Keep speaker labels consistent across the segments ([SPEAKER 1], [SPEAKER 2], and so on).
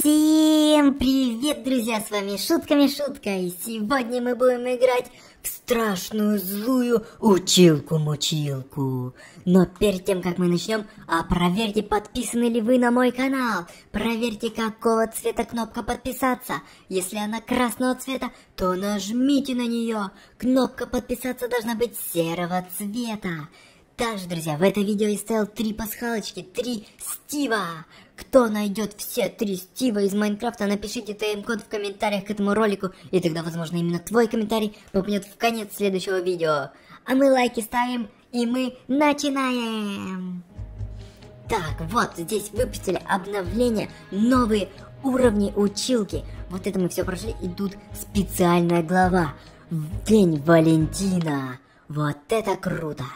[SPEAKER 1] Всем привет, друзья, с вами Шутками Шутка, и сегодня мы будем играть в страшную злую училку-мучилку. Но перед тем, как мы начнем, проверьте, подписаны ли вы на мой канал. Проверьте, какого цвета кнопка подписаться. Если она красного цвета, то нажмите на нее. Кнопка подписаться должна быть серого цвета. Также, друзья, в это видео я ставил 3 пасхалочки, 3 Стива. Кто найдет все 3 Стива из Майнкрафта, напишите тайм-код в комментариях к этому ролику, и тогда, возможно, именно твой комментарий попадет в конец следующего видео. А мы лайки ставим, и мы начинаем! Так, вот здесь выпустили обновление, новые уровни училки. Вот это мы все прошли, и тут специальная глава. День Валентина. Вот это круто!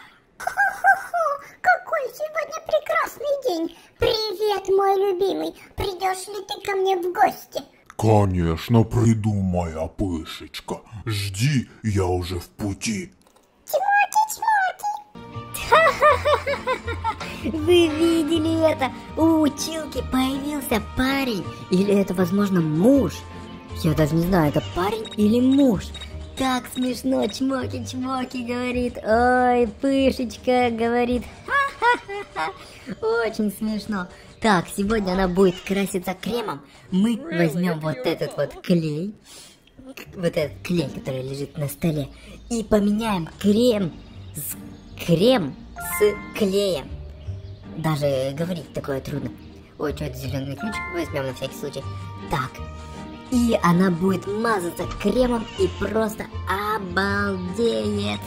[SPEAKER 2] Какой сегодня прекрасный день! Привет, мой любимый! Придешь ли ты ко мне в гости?
[SPEAKER 3] Конечно, приду, моя пышечка. Жди, я уже в пути.
[SPEAKER 1] Вы видели это? У училки появился парень. Или это, возможно, муж? Я даже не знаю, это парень или муж. Так смешно, чмоки-чмоки говорит. Ой, пышечка говорит. Ха-ха-ха-ха. Очень смешно. Так, сегодня она будет краситься кремом. Мы возьмем вот этот вот клей. Вот этот клей, который лежит на столе. И поменяем крем с клеем. Даже говорить такое трудно. Ой, что это зеленый ключ? Возьмем на всякий случай. Так. И она будет мазаться кремом и просто обалдеет.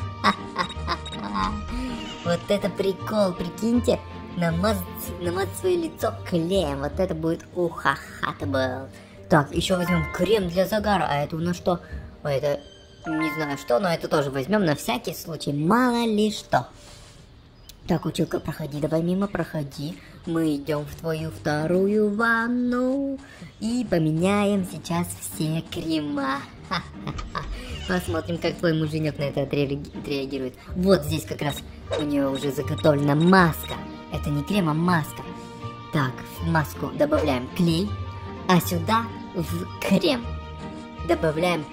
[SPEAKER 1] Вот это прикол, прикиньте. Намазать свое лицо клеем. Вот это будет ухахатабл. Так, еще возьмем крем для загара. А это у нас что? Это не знаю что, но это тоже возьмем на всякий случай. Мало ли что. Так, училка, проходи, давай мимо, проходи. Мы идем в твою вторую ванну и поменяем сейчас все крема. Посмотрим, как твой муженек на это отреагирует. Вот здесь как раз у нее уже заготовлена маска. Это не крем, а маска. Так, в маску добавляем клей, а сюда в крем добавляем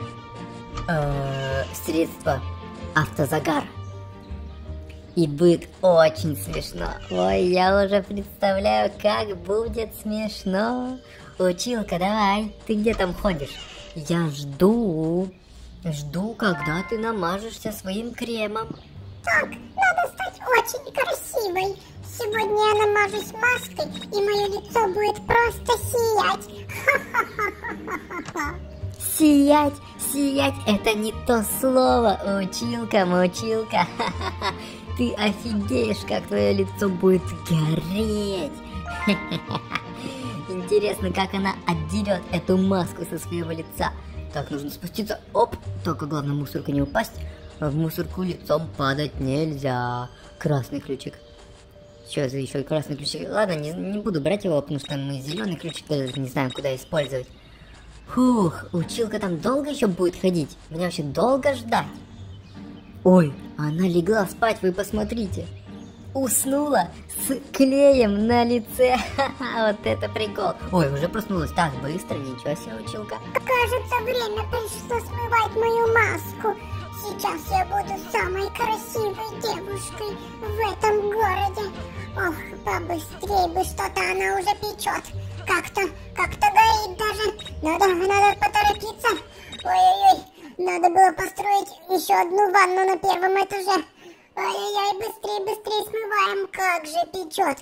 [SPEAKER 1] средство автозагар. И будет очень смешно. Ой, я уже представляю, как будет смешно. Училка, давай, ты где там ходишь? Я жду, когда ты намажешься своим кремом.
[SPEAKER 2] Так, надо стать очень красивой. Сегодня я намажусь маской, и мое лицо будет просто сиять. Ха-ха-ха-ха-ха-ха.
[SPEAKER 1] Сиять, это не то слово, училка. Ха-ха-ха. Ты офигеешь, как твое лицо будет гореть. Интересно, как она отдерет эту маску со своего лица. Так, нужно спуститься. Оп, только главное в мусорку не упасть. В мусорку лицом падать нельзя. Красный ключик. Что за еще красный ключик? Ладно, не буду брать его, потому что мы зеленый ключик даже не знаем, куда использовать. Фух, училка там долго еще будет ходить? Мне вообще долго ждать? Ой, она легла спать, вы посмотрите. Уснула с клеем на лице. Ха-ха, вот это прикол. Ой, уже проснулась так быстро, ничего себе, училка.
[SPEAKER 2] Кажется, время пришло смывать мою маску. Сейчас я буду самой красивой девушкой в этом городе. Ох, побыстрее бы, что-то она уже печет. Как-то горит даже. Надо поторопиться. Ой-ой-ой, надо было построить еще одну ванну на первом этаже. Ой-ой-ой, быстрее смываем, как же печет.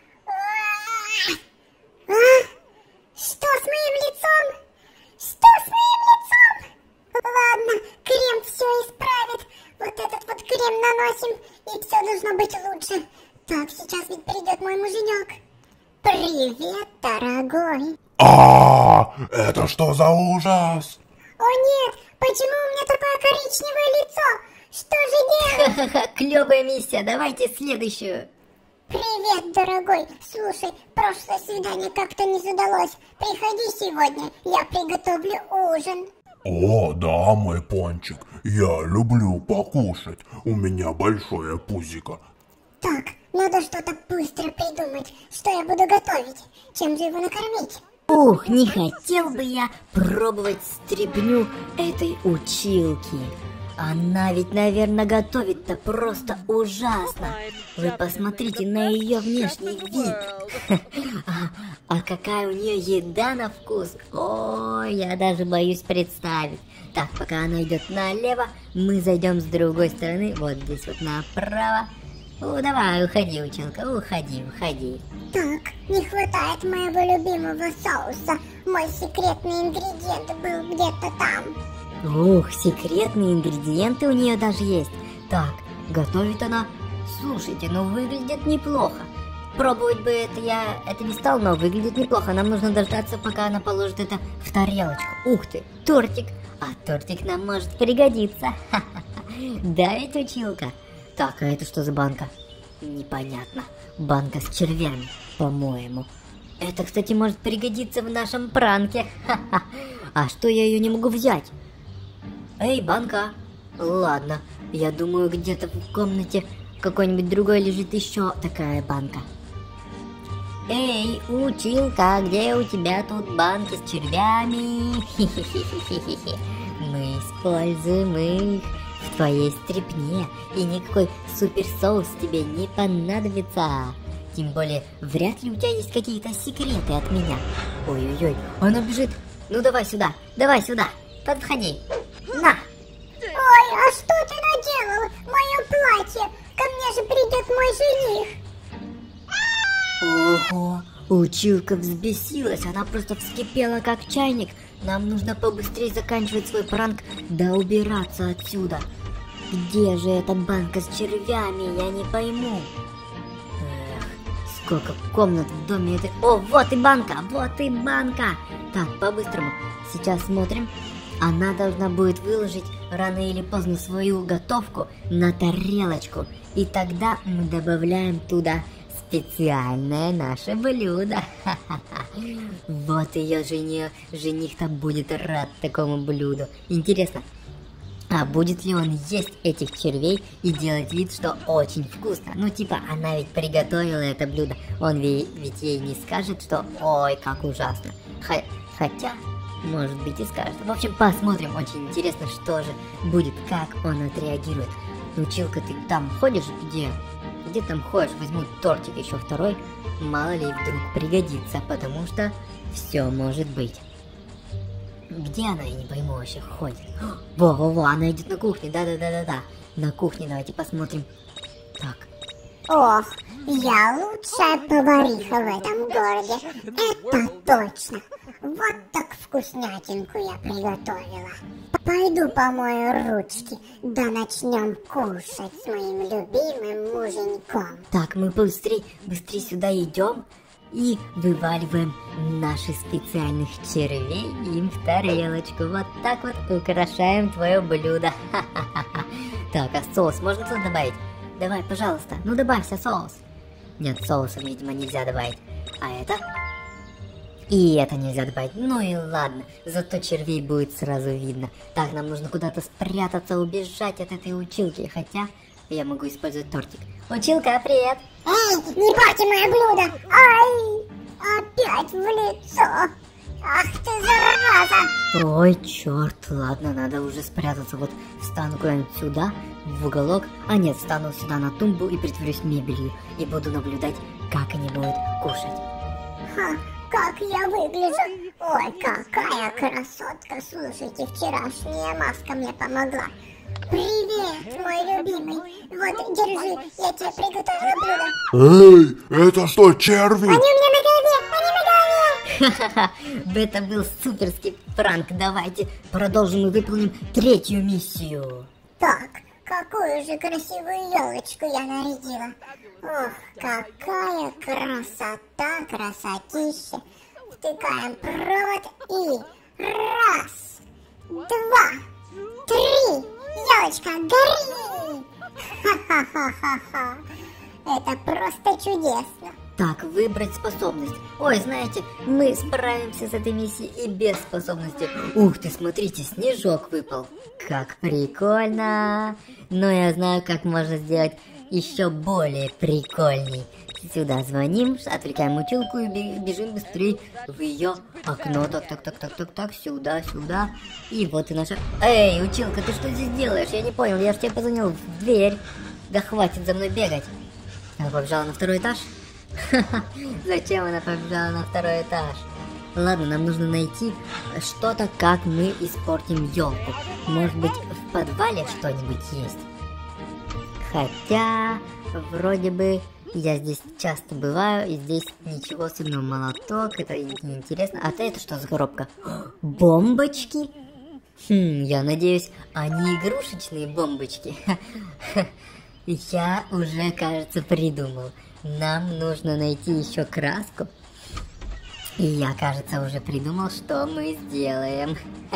[SPEAKER 2] Что с моим лицом? Что с моим лицом? Ладно, крем все исправит. Вот этот вот крем наносим, и все должно быть лучше. Так, сейчас ведь придет мой муженек. Привет, дорогой.
[SPEAKER 3] Это что за ужас?
[SPEAKER 2] О нет, почему у меня такое коричневое лицо? Что же делать?
[SPEAKER 1] Ха-ха-ха, клевая миссия, давайте следующую.
[SPEAKER 2] Привет, дорогой. Слушай, прошлое свидание как-то не задалось. Приходи сегодня, я приготовлю ужин.
[SPEAKER 3] О, да, мой пончик, я люблю покушать. У меня большое пузико.
[SPEAKER 2] Так, надо что-то быстро придумать. Что я буду готовить? Чем же его накормить?
[SPEAKER 1] Ух, не хотел бы я пробовать стряпню этой училки. Она ведь, наверное, готовит-то просто ужасно. Вы посмотрите на ее внешний вид. А какая у нее еда на вкус. Ой, я даже боюсь представить. Так, пока она идет налево, мы зайдем с другой стороны. Вот здесь вот направо. Давай, уходи, училка, уходи.
[SPEAKER 2] Так, не хватает моего любимого соуса. Мой секретный ингредиент был где-то там.
[SPEAKER 1] Ух, секретные ингредиенты у нее даже есть. Так, готовит она. Слушайте, выглядит неплохо. Пробовать бы это не стал, но выглядит неплохо. Нам нужно дождаться, пока она положит это в тарелочку. Ух ты, тортик. А тортик нам может пригодиться. Да ведь, училка? Так, а это что за банка? Непонятно. Банка с червями, по-моему. Это, кстати, может пригодиться в нашем пранке. А что я ее не могу взять? Эй, банка. Ладно, я думаю, где-то в комнате какой-нибудь другой лежит еще такая банка. Эй, училка, где у тебя тут банки с червями? Мы используем их в твоей стряпне, и никакой суперсоус тебе не понадобится. Тем более, вряд ли у тебя есть какие-то секреты от меня. Ой-ой-ой, она бежит. Ну давай сюда, подходи. На!
[SPEAKER 2] Ой, а что ты наделал? Мое платье! Ко мне же придет мой жених!
[SPEAKER 1] Ого, училка взбесилась, она просто вскипела как чайник. Нам нужно побыстрее заканчивать свой пранк, да убираться отсюда. Где же эта банка с червями, я не пойму. Эх, сколько комнат в доме этой... О, вот и банка! Так, по-быстрому, сейчас смотрим. Она должна будет выложить рано или поздно свою готовку на тарелочку. И тогда мы добавляем туда специальное наше блюдо. Вот ее жених-то будет рад такому блюду. Интересно, а будет ли он есть этих червей и делать вид, что очень вкусно? Она ведь приготовила это блюдо. Он ведь ей не скажет, что ой, как ужасно. Хотя... может быть и скажет. В общем, посмотрим. Очень интересно, что же будет, как он отреагирует. Училка, ты там ходишь? Где там ходишь? Возьму тортик еще второй. Мало ли вдруг пригодится, потому что все может быть. Где она, я не пойму, вообще ходит. Во, она идет на кухне. Да. На кухне давайте посмотрим. Так.
[SPEAKER 2] Ох, я лучшая повариха в этом городе. Это точно. Вот так вкуснятинку я приготовила. Пойду помою ручки, да начнем кушать с моим любимым муженьком.
[SPEAKER 1] Так, мы быстрее сюда идем и вываливаем наши специальных червей им в тарелочку. Вот так вот украшаем твое блюдо. Так, а соус можно туда добавить? Давай, пожалуйста, добавься соус. Нет, соуса, видимо, нельзя добавить. А это? И это нельзя добавить. Ну и ладно, зато червей будет сразу видно. Так, нам нужно куда-то спрятаться, убежать от этой училки. Хотя я могу использовать тортик. Училка, привет!
[SPEAKER 2] Эй, не порти мое блюдо! Ай, опять в лицо! Ах ты, зараза!
[SPEAKER 1] Ой, черт, ладно, надо уже спрятаться. Вот встану куда-нибудь сюда, в уголок. А нет, встану сюда на тумбу и притворюсь мебелью. И буду наблюдать, как они будут кушать.
[SPEAKER 2] Ха, как я выгляжу! Ой, какая красотка! Слушайте, вчерашняя маска мне помогла. Привет, мой любимый! Вот, держи, я тебе приготовила блюдо.
[SPEAKER 3] Эй, это что, черви?
[SPEAKER 2] Они у меня на голове! Они на голове!
[SPEAKER 1] Ха-ха-ха, это был суперский пранк. Давайте продолжим и выполним третью миссию.
[SPEAKER 2] Так, какую же красивую елочку я нарядила. Ох, какая красота, красотища. Втыкаем провод и раз, два, три. Елочка, гори! Ха-ха-ха-ха-ха. Это просто чудесно.
[SPEAKER 1] Так, выбрать способность. Ой, знаете, мы справимся с этой миссией и без способности. Ух ты, смотрите, снежок выпал. Как прикольно. Но я знаю, как можно сделать еще более прикольней. Сюда звоним, отвлекаем училку и бежим быстрее в ее окно. Так, сюда. И вот и наша... Эй, училка, ты что здесь делаешь? Я не понял, я же тебе позвонил в дверь. Да хватит за мной бегать. Она побежала на второй этаж? Зачем она побежала на второй этаж? Ладно, нам нужно найти что-то, как мы испортим елку. Может быть, в подвале что-нибудь есть? Хотя, вроде бы, я здесь часто бываю, и здесь ничего особенного. Молоток, это неинтересно. А это что за коробка? Бомбочки? Я надеюсь, они игрушечные бомбочки. Я уже, кажется, придумал. Нам нужно найти еще краску. И я, кажется, уже придумал, что мы сделаем.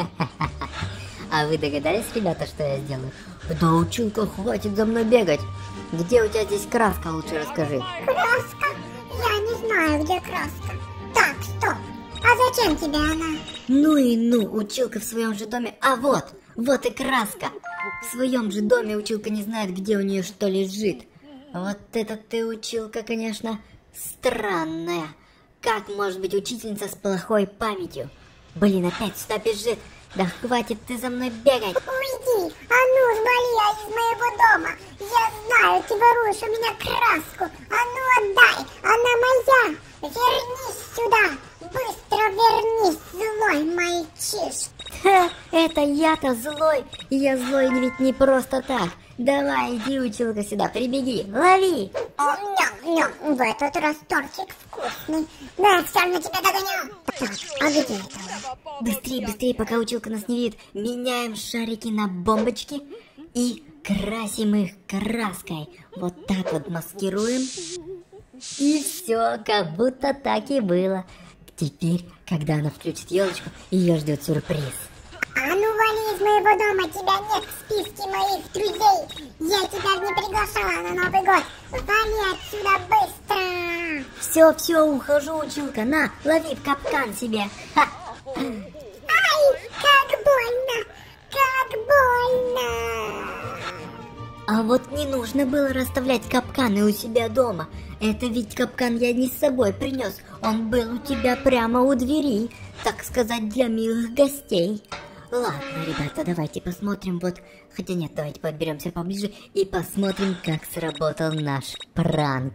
[SPEAKER 1] А вы догадались, ребята, что я сделаю? Да, училка, хватит за мной бегать. Где у тебя здесь краска, лучше расскажи.
[SPEAKER 2] Краска? Я не знаю, где краска. Так, стоп. А зачем тебе она?
[SPEAKER 1] Ну, училка в своем же доме. А вот и краска. В своем же доме училка не знает, где у нее что лежит. Вот это ты, училка, конечно, странная. Как может быть учительница с плохой памятью? Блин, опять сюда бежит. Да хватит ты за мной бегать.
[SPEAKER 2] Уйди, а ну, вали из моего дома. Я знаю, ты воруешь у меня краску. А ну, отдай, она моя. Вернись сюда. Быстро вернись, злой мальчиш.
[SPEAKER 1] Ха, это я-то злой. Я злой ведь не просто так. Давай, иди, училка, сюда, прибеги, лови.
[SPEAKER 2] В этот раз тортик вкусный. Да, я все равно тебя догоню. Так, а где это?
[SPEAKER 1] Быстрее, пока училка нас не видит. Меняем шарики на бомбочки и красим их краской. Вот так вот маскируем. И все, как будто так и было. Теперь, когда она включит елочку, ее ждет сюрприз.
[SPEAKER 2] А ну вали из моего дома, тебя нет в списке моих друзей. Я тебя не приглашала на Новый год. Вали отсюда быстро.
[SPEAKER 1] Все, ухожу, училка. На, лови в капкан себе. Ха.
[SPEAKER 2] Ай, как больно, как больно.
[SPEAKER 1] А вот не нужно было расставлять капканы у себя дома. Это ведь капкан я не с собой принес. Он был у тебя прямо у двери, так сказать, для милых гостей. Ладно, ребята, давайте посмотрим вот... Хотя нет, давайте подберемся поближе и посмотрим, как сработал наш пранк.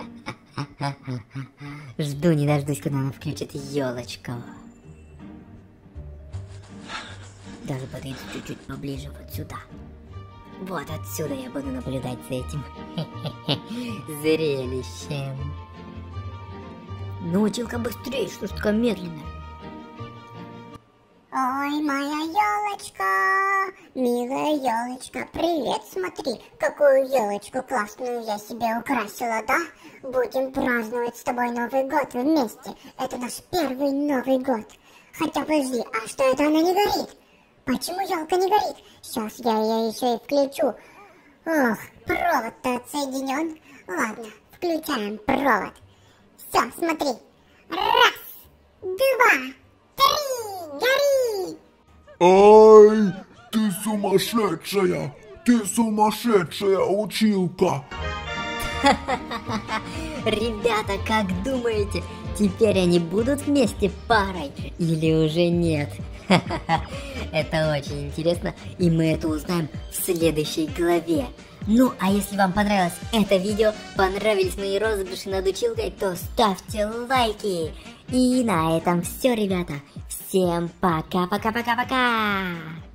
[SPEAKER 1] Жду не дождусь, когда она включит елочку. Даже подойду чуть-чуть поближе вот сюда. Вот отсюда я буду наблюдать за этим зрелищем. Ну, училка, быстрее, что ж такая медленная?
[SPEAKER 2] Ой, моя елочка, милая елочка, привет, смотри, какую елочку классную я себе украсила, да? Будем праздновать с тобой Новый год вместе. Это наш первый Новый год. Хотя, подожди, а что это она не горит? Почему елка не горит? Сейчас я ее еще и включу. Ох, провод-то отсоединен. Ладно, включаем провод. Все, смотри. Раз, два, три, гори!
[SPEAKER 3] Ай, ты сумасшедшая училка.
[SPEAKER 1] Ребята, как думаете, теперь они будут вместе парой или уже нет? Это очень интересно, и мы это узнаем в следующей главе. Ну, а если вам понравилось это видео, понравились мои розыгрыши над училкой, то ставьте лайки. И на этом все, ребята. Всем пока-пока-пока-пока.